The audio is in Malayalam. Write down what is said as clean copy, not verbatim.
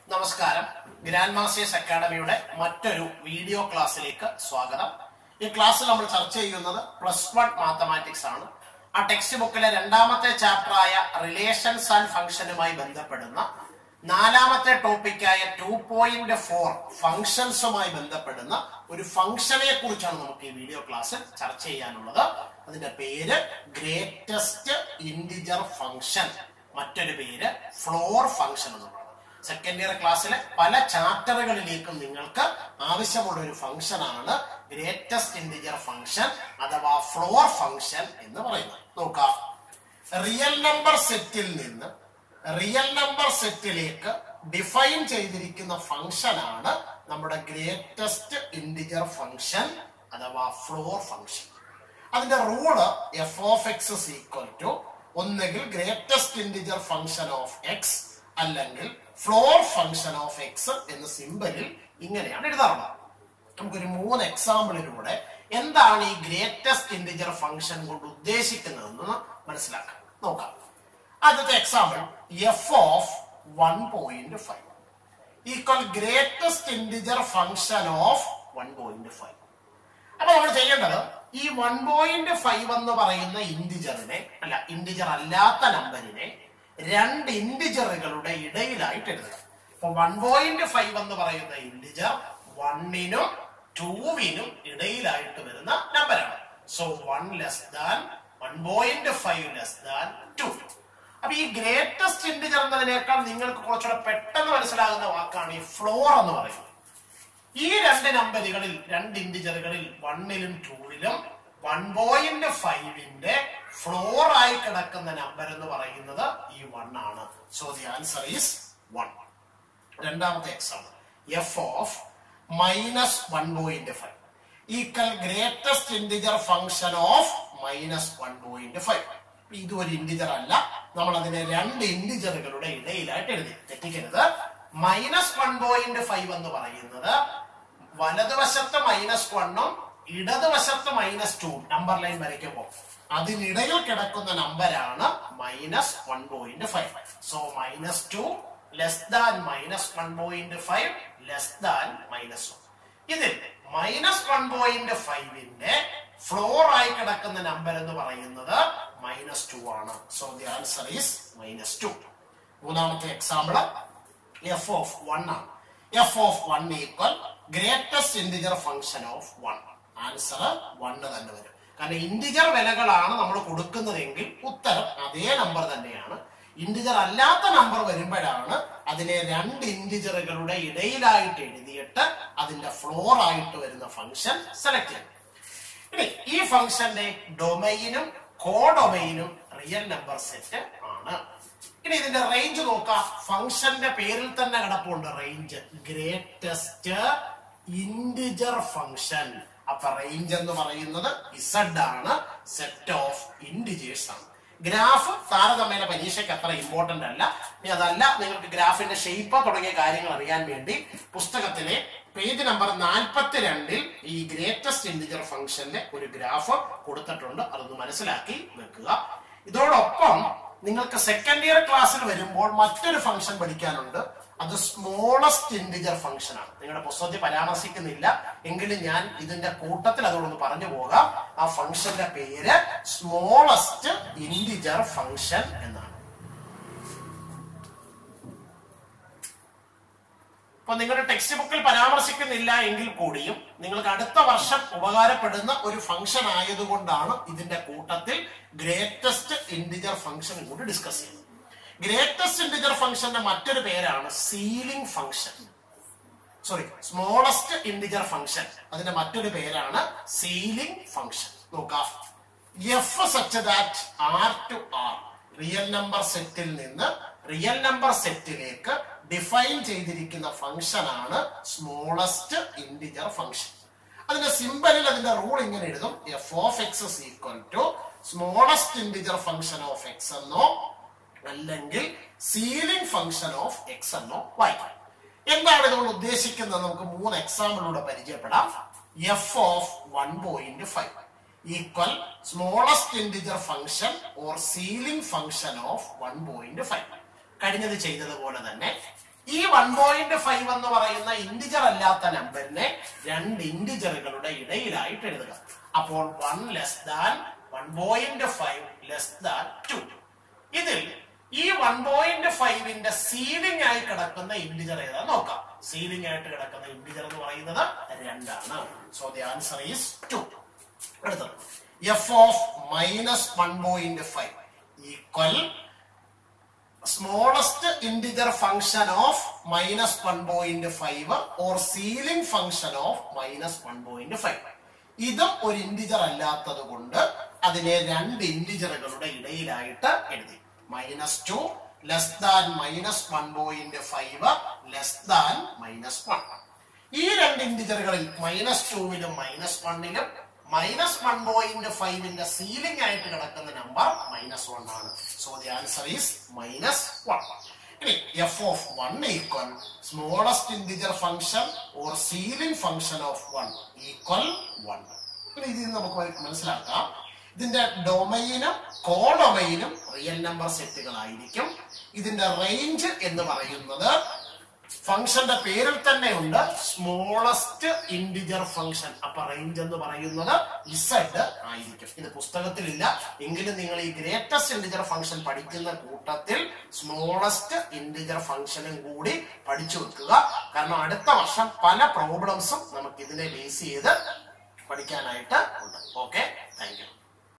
നമസ്കാരം. ഗ്രാൻഡ് മാസ്റ്റേഴ്സ് അക്കാഡമിയുടെ മറ്റൊരു വീഡിയോ ക്ലാസ്സിലേക്ക് സ്വാഗതം. ഈ ക്ലാസ്സിൽ നമ്മൾ ചർച്ച ചെയ്യുന്നത് +1 മാത്തമാറ്റിക്സ് ആണ്. ആ ടെക്സ്റ്റ് ബുക്കിലെ രണ്ടാമത്തെ ചാപ്റ്ററായ റിലേഷൻസ് ആൻഡ് ഫംഗ്ഷനുമായി ബന്ധപ്പെടുന്ന നാലാമത്തെ ടോപ്പിക്കായ 2.4 ഫംഗ്ഷൻസുമായി ബന്ധപ്പെടുന്ന ഒരു ഫംഗ്ഷനെ കുറിച്ചാണ് നമുക്ക് ഈ വീഡിയോ ക്ലാസ്സിൽ ചർച്ച ചെയ്യാനുള്ളത്. അതിന്റെ പേര് ഗ്രേറ്റസ്റ്റ് ഇന്റിജർ ഫംഗ്ഷൻ, മറ്റൊരു പേര് ഫ്ലോർ ഫംഗ്ഷൻ എന്നുള്ളത്. സെക്കൻഡ് ഇയർ ക്ലാസ്സിലെ പല ചാപ്റ്ററുകളിലേക്കും നിങ്ങൾക്ക് ആവശ്യമുള്ള ഒരു ഫംഗ്ഷൻ ആണ് ഗ്രേറ്റസ്റ്റ് ഇന്റിജർ ഫംഗ്ഷൻ അഥവാ ഫ്ലോർ ഫംഗ്ഷൻ എന്ന് പറയുന്നത്. നോക്കാം, റിയൽ നമ്പർ സെറ്റിൽ നിന്ന് റിയൽ നമ്പർ സെറ്റിലേക്ക് ഡിഫൈൻ ചെയ്തിരിക്കുന്ന ഫംഗ്ഷൻ ആണ് നമ്മുടെ ഗ്രേറ്റസ്റ്റ് ഇന്റിജർ ഫംഗ്ഷൻ അഥവാ ഫ്ലോർ ഫംഗ്ഷൻ. അതിന്റെ rule F of X is equal to ഒന്നുകിൽ greatest integer function of X അല്ലെങ്കിൽ ഫ്ലോർ ഫംഗ്ഷൻ ഓഫ് എക്സ് എന്ന സിമ്പലിൽ ഇങ്ങനെയാണ് എഴുതാറുള്ളത്. നമുക്കൊരു 3 എക്സാമ്പിളിലൂടെ എന്താണ് ഈ ഗ്രേറ്റസ്റ്റ് ഇന്റിജർ ഫംഗ്ഷൻ കൊണ്ട് ഉദ്ദേശിക്കുന്നതെന്ന് മനസ്സിലാക്കാം. നോക്കാം. ആദ്യത്തെ example F of 1.5 equal greatest integer function of 1.5. അപ്പൊ നമ്മൾ ചെയ്യേണ്ടത് ഈ 1.5 എന്ന് പറയുന്ന ഇന്റിജർ അല്ലാത്ത നമ്പറിനെ രണ്ട് ഇന്റിജറുകളുടെ ഇടയിലായിട്ട് എഴുതുക. അപ്പൊ 1.5 എന്ന് പറയുന്ന ഇന്റിജർ 1നും 2നും ഇടയിലായിട്ട് വരുന്ന നമ്പറാണ്. സോ 1 <1.5 <2. അപ്പൊ ഈ ഗ്രേറ്റസ്റ്റ് ഇന്റിജർ എന്നതിനേക്കാൾ നിങ്ങൾക്ക് കുറച്ചുകൂടെ പെട്ടെന്ന് മനസ്സിലാകുന്ന വാക്കാണ് ഈ ഫ്ലോർ എന്ന് പറയുന്നത്. ഈ രണ്ട് നമ്പറുകളിൽ, രണ്ട് ഇന്റിജറുകളിൽ 1ലും 2ലും 1.5ന്റെ ഫ്ലോർ ആയി കിടക്കുന്ന നമ്പർ എന്ന് പറയുന്നത് ഈ 1 ആണ്. So the answer is 1. രണ്ടാമത്തെ example F of -1.5 equal greatest integer function of -1.5. ഇത് ഒരു ഇന്റിജർ അല്ല, നമ്മൾ അതിനെ രണ്ട് ഇന്റിജറുകളുടെ ഇടയിലായിട്ട് എഴുതി. തെറ്റിക്കരുത്. -1.5 എന്ന് പറയുന്നത് വലതുവശത്ത് -1ഉം ഇടതുവശത്ത് -2 നമ്പർ ലൈൻ വരയ്ക്കുമ്പോൾ അതിനിടയിൽ കിടക്കുന്ന നമ്പറാണ് -1.5. So -2 less than -1.5 less than -1. ഇതിൽ -1.5ന്റെ ഫ്ലോർ ആയി കിടക്കുന്ന നമ്പർ എന്ന് പറയുന്നത് -2 ആണ്. So the answer is -2. മൂന്നാമത്തെ എക്സാമ്പിൾ എഫ് ഓഫ് 1 ആണ്. F of 1 equal greatest integer function of 1. Answer 1 തന്നെ വരും. കാരണം ഇന്റിജർ വിലകളാണ് നമ്മൾ കൊടുക്കുന്നതെങ്കിൽ ഉത്തരം അതേ നമ്പർ തന്നെയാണ്. ഇന്റിജർ അല്ലാത്ത നമ്പർ വരുമ്പോഴാണ് അതിനെ രണ്ട് ഇന്റിജറുകളുടെ ഇടയിലായിട്ട് എഴുതിയിട്ട് അതിന്റെ ഫ്ലോർ ആയിട്ട് വരുന്ന ഫംഗ്ഷൻ സെലക്ട് ചെയ്യണം. ഇനി ഈ ഫംഗ്ഷന്റെ ഡൊമൈനും കോഡൊമൈനും റിയൽ നമ്പർ സെറ്റ് ആണ്. ഇനി ഇതിന്റെ റേഞ്ച് നോക്കാം. ഫംഗ്ഷന്റെ പേരിൽ തന്നെ കിടപ്പുണ്ട് റേഞ്ച്, ഗ്രേറ്റസ്റ്റ് ഇന്റിജർ ഫംഗ്ഷൻ. അപ്പൊ റേഞ്ച് എന്ന് പറയുന്നത് Z ആണ്, സെറ്റ് ഓഫ് ഇന്റിജേഴ്സ് ആണ്. ഗ്രാഫ് താരതമ്യേന പരീക്ഷയ്ക്ക് അത്ര ഇമ്പോർട്ടന്റ് അല്ല. ഇനി അതല്ല, നിങ്ങൾക്ക് ഗ്രാഫിന്റെ ഷേപ്പ് തുടങ്ങിയ കാര്യങ്ങൾ അറിയാൻ വേണ്ടി പുസ്തകത്തിലെ പേജ് നമ്പർ 42ൽ ഈ ഗ്രേറ്റസ്റ്റ് ഇന്റിജർ ഫംഗ്ഷന്റെ ഒരു ഗ്രാഫ് കൊടുത്തിട്ടുണ്ട്. അതൊന്ന് മനസ്സിലാക്കി വെക്കുക. ഇതോടൊപ്പം നിങ്ങൾക്ക് സെക്കൻഡ് ഇയർ ക്ലാസ്സിൽ വരുമ്പോൾ മറ്റൊരു ഫംഗ്ഷൻ പഠിക്കാനുണ്ട്. അത് സ്മോളസ്റ്റ് ഇന്റിജർ ഫംഗ്ഷൻ ആണ്. നിങ്ങളുടെ പുസ്തകത്തിൽ പരാമർശിക്കുന്നില്ല എങ്കിലും ഞാൻ ഇതിന്റെ കൂട്ടത്തിൽ അതോടൊന്ന് പറഞ്ഞു പോകാം. ആ ഫംഗ്ഷന്റെ പേര് സ്മോളസ്റ്റ് ഇന്റിജർ ഫംഗ്ഷൻ എന്നാണ്. അപ്പൊ നിങ്ങളുടെ ടെക്സ്റ്റ് ബുക്കിൽ പരാമർശിക്കുന്നില്ല എങ്കിൽ കൂടിയും നിങ്ങൾക്ക് അടുത്ത വർഷം ഉപകാരപ്പെടുന്ന ഒരു ഫംഗ്ഷൻ ആയതുകൊണ്ടാണ് ഇതിന്റെ കൂട്ടത്തിൽ ഗ്രേറ്റസ്റ്റ് ഇന്റിജർ ഫംഗ്ഷൻ കൂടി ഡിസ്കസ് ചെയ്യുന്നത്. ഗ്രേറ്റസ്റ്റ് ഇന്റിജർ ഫംഗ്ഷന്റെ മറ്റൊരു പേരാണ് ceiling function. Smallest integer function, അതിന്റെ മറ്റൊരു പേരാണ് സീലിംഗ് ഫംഗ്ഷൻ. നോക്കാം. F such that R to R real number സെറ്റിൽ നിന്ന് റിയൽ നമ്പർ സെറ്റിലേക്ക് ഡിഫൈൻ ചെയ്തിരിക്കുന്ന ഫംഗ്ഷൻ ആണ് സ്മോളസ്റ്റ് ഇന്റിജർ ഫംഗ്ഷൻ. അതിന്റെ സിമ്പലിൽ അതിന്റെ റൂൾ ഇങ്ങനെ എഴുതും. F of X is equal to smallest integer function of X എന്നോ അല്ലെങ്കിൽ സീലിംഗ് ഫംഗ്ഷൻ ഓഫ് എക്സ് എന്നോ വായിക്കാം. എന്താണ് ഇതുകൊണ്ട് ഉദ്ദേശിക്കുന്നത്? നമുക്ക് 3 എക്സാമ്പിളിലൂടെ പരിചയപ്പെടാം. F of 1.5 equal smallest integer function or ceiling function of 1.5. കഴിഞ്ഞത് ചെയ്തതുപോലെ തന്നെ ഈ 1.5 എന്ന് പറയുന്ന ഇന്റിജർ അല്ലാത്ത നമ്പറിനെ രണ്ട് ഇന്റിജറുകളുടെ ഇടയിലായിട്ട് എഴുതുക. അപ്പോൾ 1 ലെസ് ദാൻ 1.5 ലെസ് ദാൻ 2. ഇതിൽ ഈ 1.5ന്റെ സീലിംഗ് ആയി കിടക്കുന്ന ഇന്റിജർ ഏതാ നോക്കാം. സീലിംഗ് ആയിട്ട് കിടക്കുന്ന ഇന്റിജർ എന്ന് പറയുന്നത് 2 ആണ്. So the answer is 2. അടുത്തത് f of -1.5 equal smallest integer function of -1.5 or ceiling function of -1.5. ഇതും ഒരു ഇന്റിജർ അല്ലാത്തത് കൊണ്ട് അതിനെ രണ്ട് ഇന്റിജറുകളുടെ ഇടയിലായിട്ട് എഴുതി. -2 ലെസ് ദാൻ -1.5 ലെസ് ദാൻ -1. ഈ രണ്ട് ഇന്റിജറുകളിൽ -2ലും -1ലും -1.5ന്റെ സീലിംഗ് ആയിട്ട് കിടക്കുന്ന നമ്പർ -1 ആണ്. So the answer is -1. ഇനി f of 1 equal smallest integer function or ceiling function of 1 equal 1. ഇനി ഇതിൽ നമുക്ക് മനസ്സിലാക്കാം, ഇതിന്റെ ഡൊമൈനും കോഡൊമൈനും റിയൽ നമ്പർ സെറ്റുകളായിരിക്കും. ഇതിന്റെ റേഞ്ച് എന്ന് പറയുന്നത് ഫംഗ്ഷന്റെ പേരിൽ തന്നെ ഉണ്ട്, സ്മോളസ്റ്റ് ഇന്റിജർ ഫംഗ്ഷൻ. അപ്പൊ റേഞ്ച് എന്ന് പറയുന്നത് Z ആയിരിക്കും. ഇത് പുസ്തകത്തിലില്ല എങ്കിലും നിങ്ങൾ ഈ ഗ്രേറ്റസ്റ്റ് ഇന്റിജർ ഫംഗ്ഷൻ പഠിക്കുന്ന കൂട്ടത്തിൽ സ്മോളസ്റ്റ് ഇന്റിജർ ഫംഗ്ഷനും കൂടി പഠിച്ചു വെക്കുക. കാരണം അടുത്ത വർഷം പല പ്രോബ്ലംസും നമുക്ക് ഇതിനെ ബേസ് ചെയ്ത് പഠിക്കാനായിട്ട് ഉണ്ട്. Okay, thank U.